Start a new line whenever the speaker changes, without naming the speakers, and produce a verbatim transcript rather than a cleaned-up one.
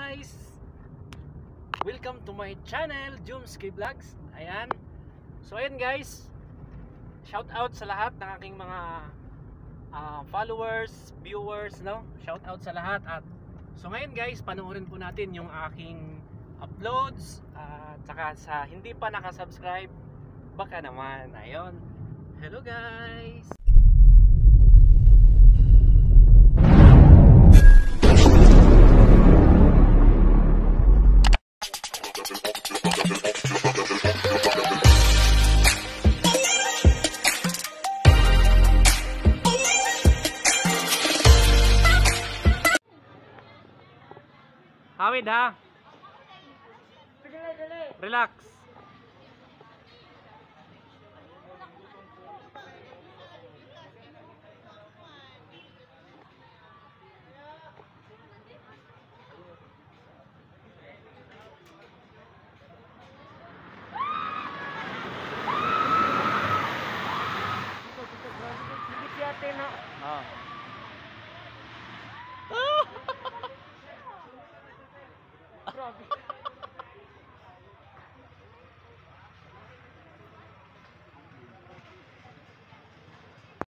guys! Welcome to my channel, Jumski Vlogs. Ayan. So ayan guys, shout out sa lahat ng aking mga uh, followers, viewers, no? Shout out sa lahat. At so ngayon guys, panoorin po natin yung aking uploads at uh, saka sa hindi pa nakasubscribe, baka naman. Ayun. Hello guys! Hawid ha. Relax.